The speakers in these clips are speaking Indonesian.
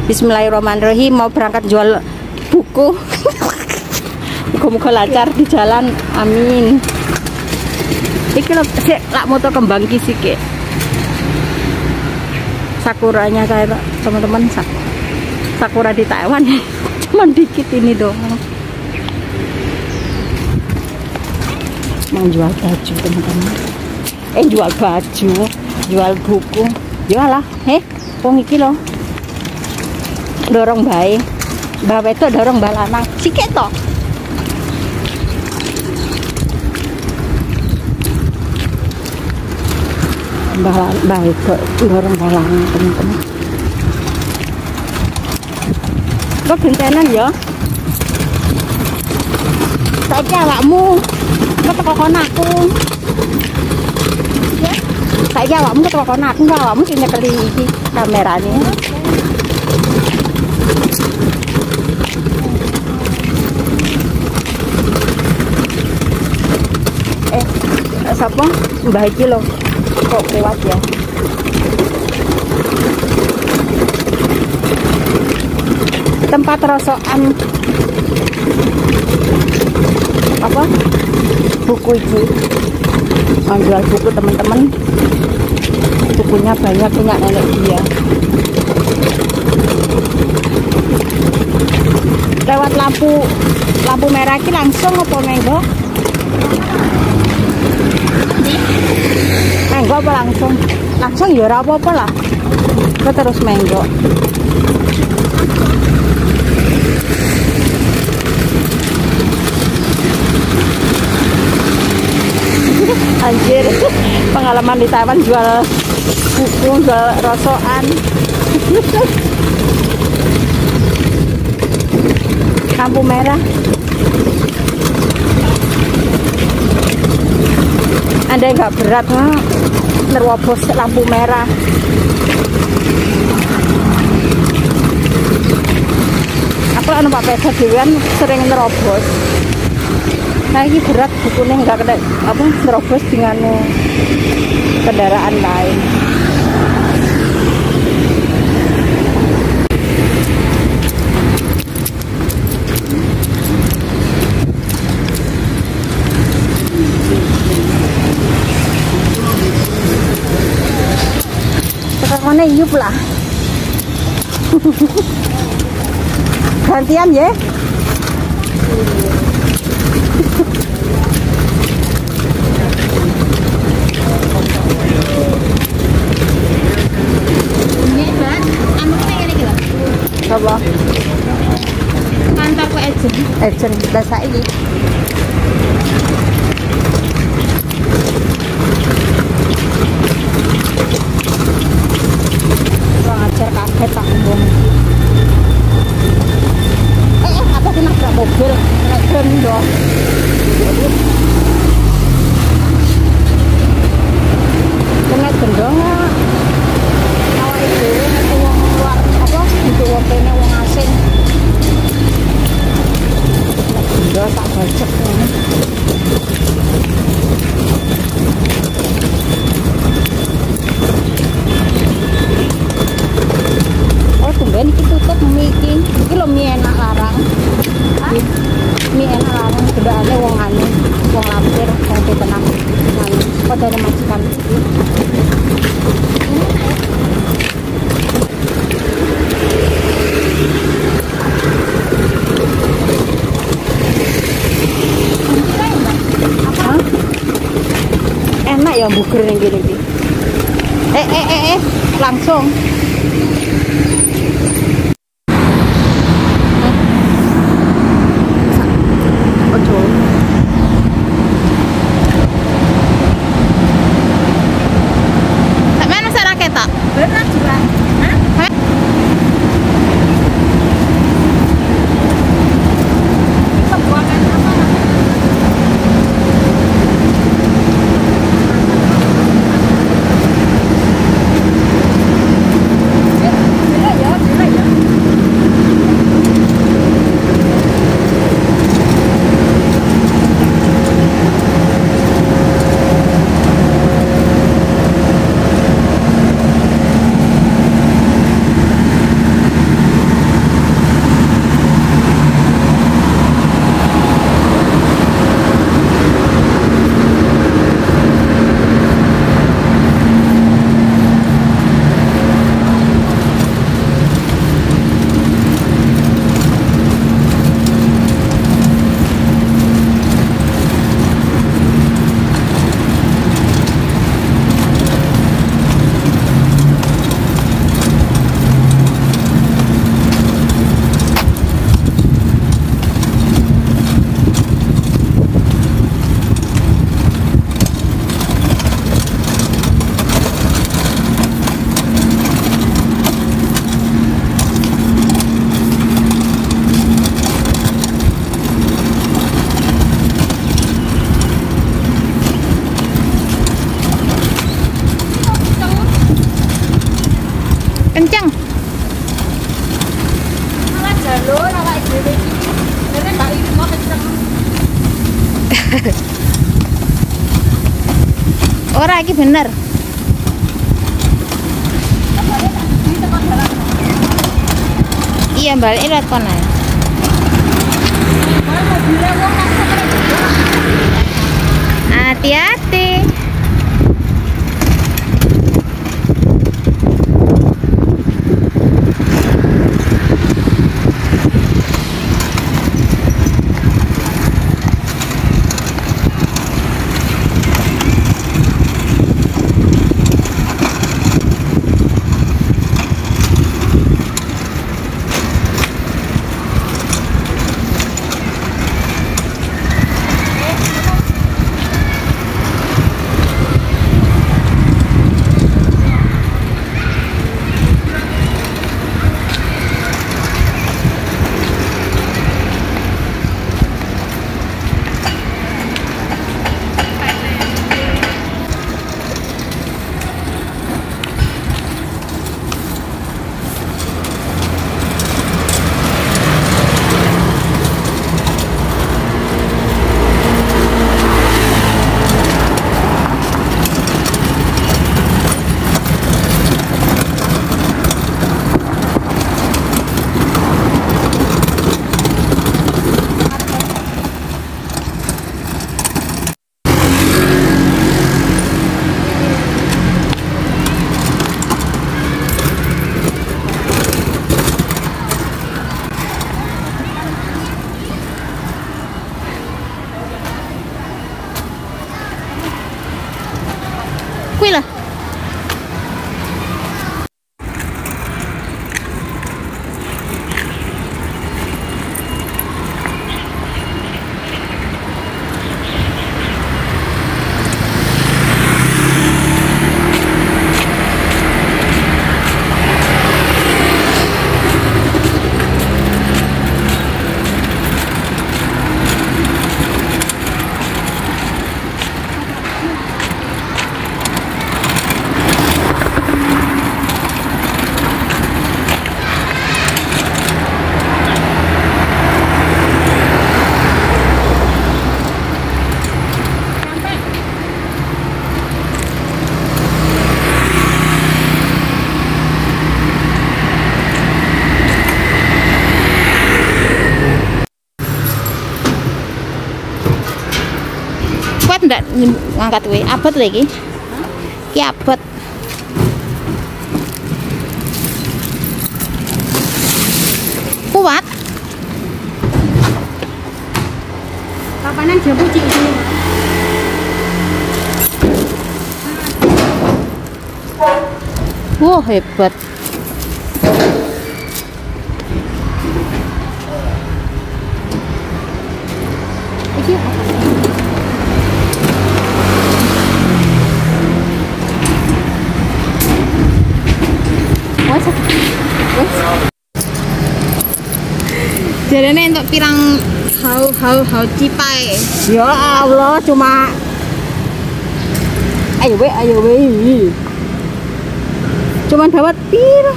Bismillahirrahmanirrahim, mau berangkat jual buku. Muga-muga lancar di jalan, amin. Iki lho sik lak moto kembang ki sik. Sakuranya kayak teman-teman, sakura di Taiwan cuman dikit ini dong. Mau jual baju teman-teman, jual baju, jual buku, jual lah. Wong iki lho dorong bae, mbak itu dorong mbak lanang sikit toh. Mbak itu dorong mbak lanang teman-teman. Lo gentenan ya. Saiki awakmu keteko kon aku. Saiki awakmu keteko kon aku, awakmu sing nyekeli iki kamerane. Sapa? Mbah iki lho. Kok lewat ya? Tempat rosokan apa? Buku ini. Jual buku teman-teman. Bukunya banyak, punya nenek dia. Lewat lampu merah ini langsung apa menggo? Menggo apa langsung? Langsung ya ora apa-apa lah. Kok terus menggo. Anjir, pengalaman di Taiwan jual buku, jual rosokan. Lampu merah. Andai nggak berat, nerobos lampu merah. Aku anu Pak Pesa dewan sering nerobos. Nah ini berat bukunya nggak kena apa nerobos dengan kendaraan lain. Sekarang yuk lah. Gantian ya. Apa? Mantap kok Ejen bahasa ini. Kurang ajar kaget tak ngomong. Apa sih nabrak mobil? Naik rem dong. Kena gendong awak itu wong luar apa itu wong kene wong asing. Gendong tak bacek ngene. Oh tumben iki tutup mie iki lho mie enak larang. Mie enak larang gendane wong anu wong lampir wong tenang anu padane majikan. Enak ya buger yang gini iki. Langsung. Ora iki bener. Iya, balik lewat kono. Hati-hati. Kuwi lah. Kuat ndak ngangkat kuwi? Abot lho iki. Ki abot. Kuat. Kapanan jambu cik iki. Wah, hebat. Iki apa? Jarene untuk pirang hau cipai. Ya Allah, cuma ayo we. Cuman dapat piro?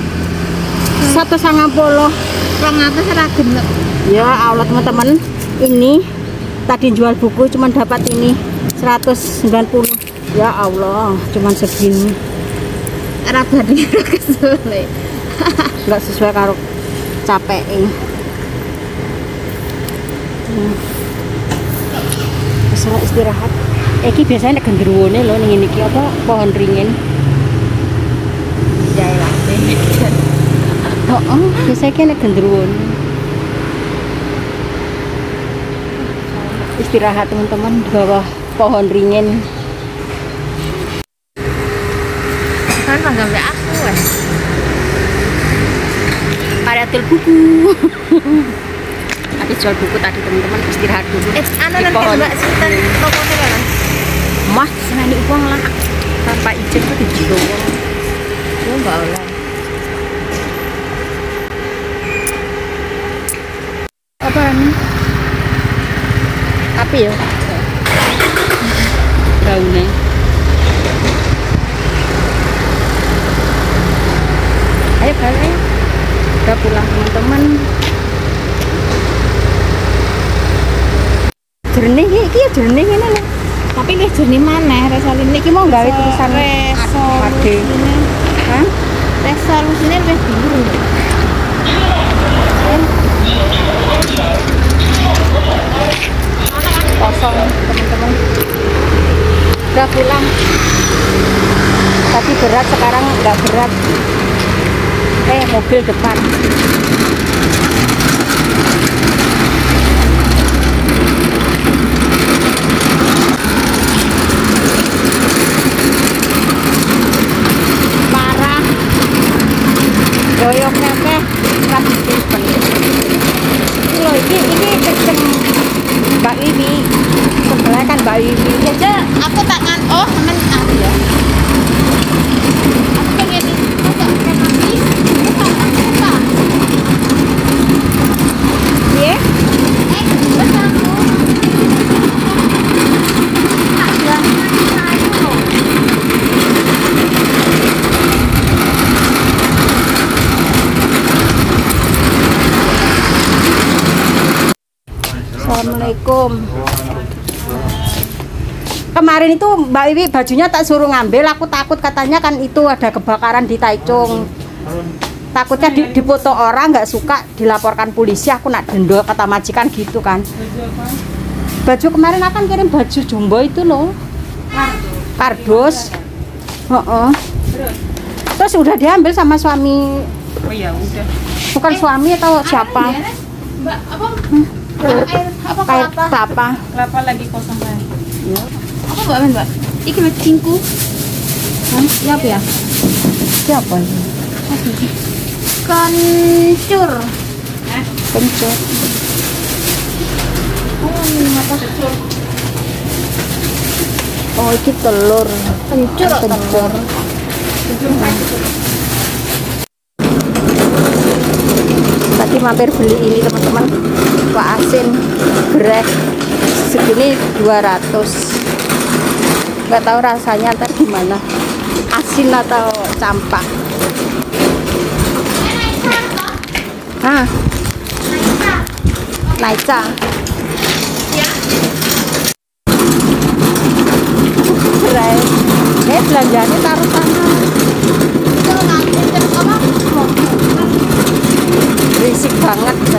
150. 200 ora genep. Ya Allah teman-teman, ini tadi jual buku cuman dapat ini 190. Ya Allah, cuman segini. Ora badhe kesele. Enggak sesuai karo capek ini. Masalah istirahat. Iki biasanya nek gendruwone lho ning iki apa pohon ringin. Ya lah. Oh, biasanya ki nek gendruwone. Istirahat teman-teman di bawah pohon ringin. Kan gambar aku wes. Paratil buku. Habis jual buku tadi teman-teman, istirahat dulu. Anu nanti Mbak Sinten tokonya mana? Mas, senang uang lah. Tanpa izin tuh dijual. Oh, enggak oleh. Apa ini? Api ya? Daunnya. Ayo balik. Udah pulang teman-teman. Jernih iki ya jernih ini loh. pilih jenis mana? Resolusinya Iki mau gawe tulisan resolusinya. Hah? Resolusinya lebih biru. Kosong teman-teman. Udah pulang. Tadi berat, sekarang nggak berat. Mobil depan. Parah. Doyongnya teh rapi simpen. Loh, ini sistem Mbak Wiwi. Sebelah kan Mbak Wiwi. Jaja, aku tangan. Oh, men ya. Aku pengen ini. Masa nanti buka. Iya? Terus aku. Tak jalan ayo. Assalamualaikum. Kemarin itu Mbak Wiwi bajunya tak suruh ngambil, aku takut katanya kan itu ada kebakaran di Taichung. Takutnya dipoto orang nggak suka dilaporkan polisi, aku nak denda kata majikan gitu kan. Baju kemarin akan kirim baju jumbo itu loh. Kardus. Terus udah diambil sama suami. Oh ya udah. Bukan suami atau siapa? Mbak, apa? Air apa Kayak kelapa? kelapa. Kelapa lagi kosong kan? Apa Mbak Men, Mbak? Iki macingku. Hah? Ini apa ya? Siapa ini? Kencur. Kencur. Oh, ini apa? Oh, ini telur. Kencur atau Kencur. Tadi mampir beli ini teman-teman, kuah asin grek segini 200. Nggak tahu rasanya ntar gimana, asin atau campak. Naica. Cerai. Belanjanya taruh sana. Berisik banget kan.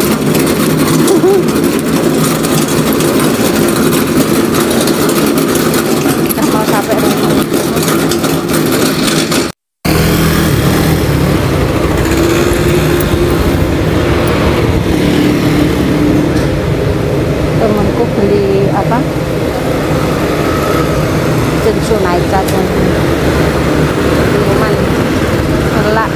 Kita mau sampai rumah. Temanku beli apa? Jensu Naica minuman gelap.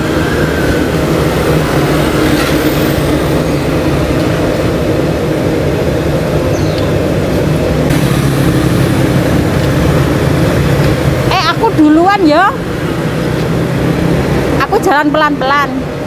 Aku duluan ya. Aku jalan pelan-pelan.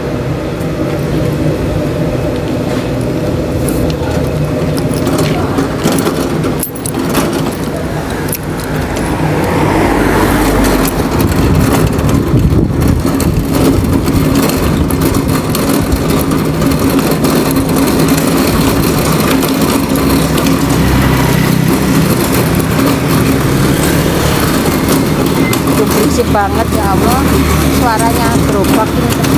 Berisik banget ya Allah, suaranya gerobak ini.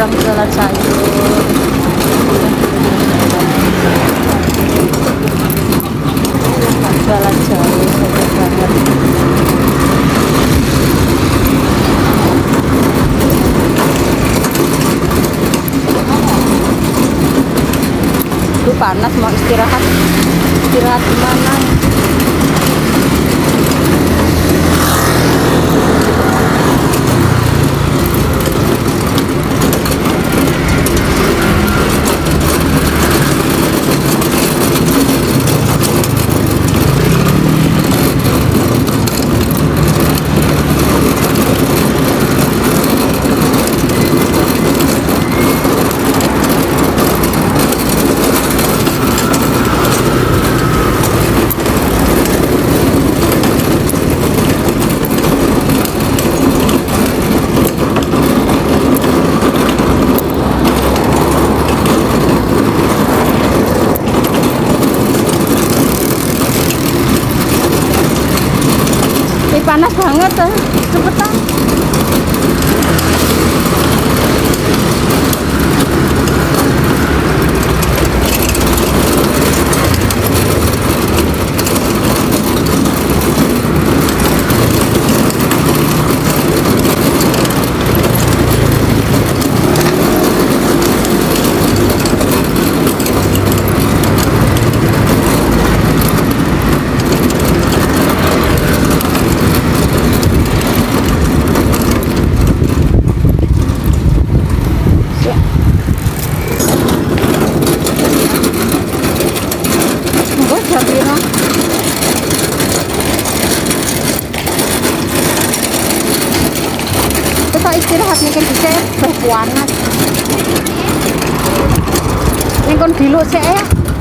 orang jualan sayur. Jualan sayur seger banget. Itu panas, mau istirahat. Istirahat di mana? Panas banget, cepetan. Kita istirahat nih kan bisa berpuanas. Yang kon dulu sih ya.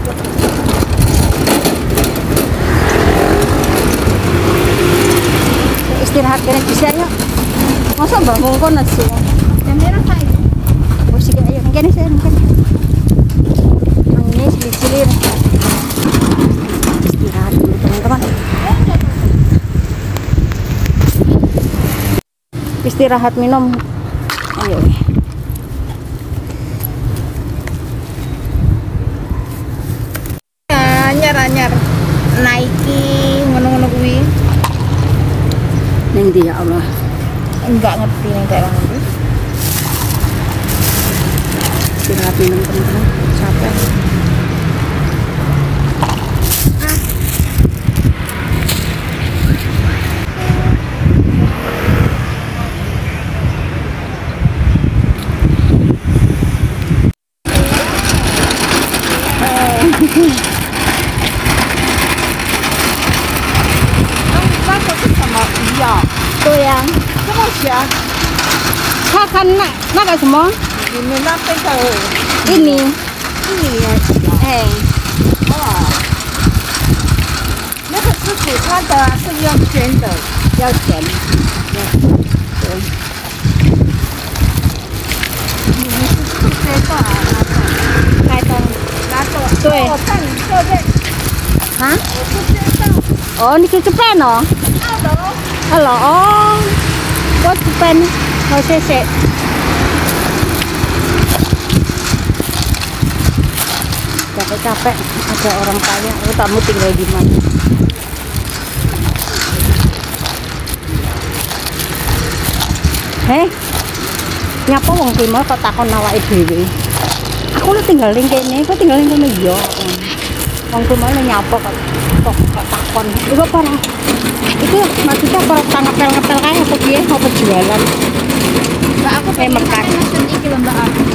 Istirahat kan bisa ya. Masa bangun kon asu. Yang merah kayak Musik ayo mungkin saya mungkin. Ini silir. Istirahat dulu teman-teman. Istirahat minum. Ayo. anyar naiki ngono-ngono kuwi. Ning ndi ya Allah. Enggak ngerti ning daerah ngendi. Istirahat minum teman-teman. Capek. Tuh yang 这么小， 他看那个什么？ 你们那边的印尼， 印尼也小哎， 哦。那个是煮汤的，是要钱的。 要钱。对。 你们是不是接到啊？ 开灯。 拿走。 对我看你这边， 啊？ 我不知道。 Oh, ini ke Japan oh? Halo, oh, buat Japan, mau sese. Capek-capek, ada orang kaya, kamu tinggal di mana? Heh, nyapa wong Timor kok takon awake dhewe. Aku lu tinggal ning kene, kok tinggal ning kono ya. Wong Timor nyapa kok takon. Iku apa? Itu maksudnya apa ngepel-ngepel kayak apa piye apa jualan? Mbak aku pengen makan. Mesen iki lho Mbak aku.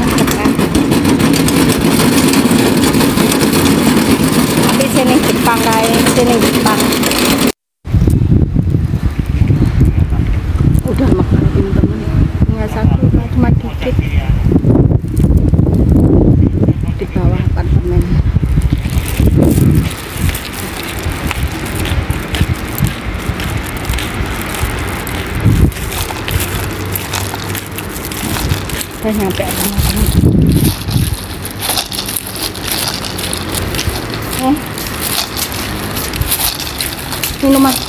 Tapi sini Jepang kae, sini Jepang. Udah makan teman-teman. Nggak satu, cuma dikit. Di bawah apartemen. Saya nyampe teman-teman. Minuman.